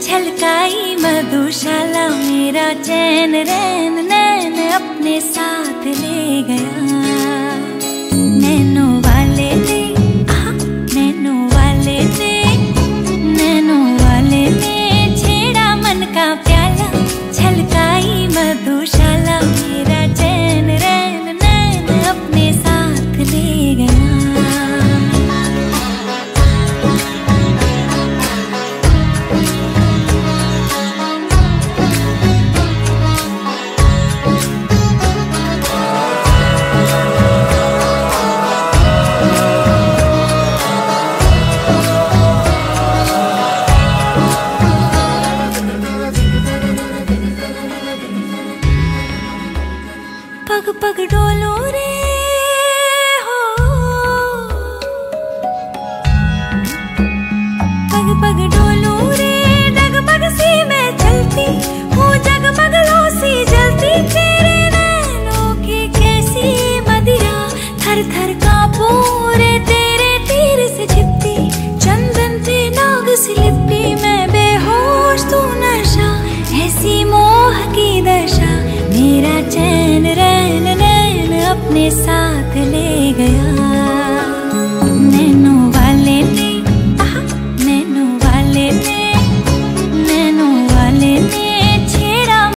छलकाई मधुशाला मेरा चैन रैन नैन अपने साथ ले गया। नैनो वाले ने नैनो वाले ने नैनो वाले ने छेड़ा मन का प्याला। छलकाई मधुशाला मेरा चैन रैन नैन अपने साथ ले गया। पग पग डोलो रे हो, पग पग डोलो रे, डगमग सी मैं चलती हूँ, जगमग लो सी जलती तेरे नैनों की कैसी मदिरा। थर थर कांपू रे तेरे तीर से छिपती, चंदन से नाग से लिपटी मैं बेहोश तू नशा, ऐसी मोह की दशा। मेरा चैन रैन नैन अपने साथ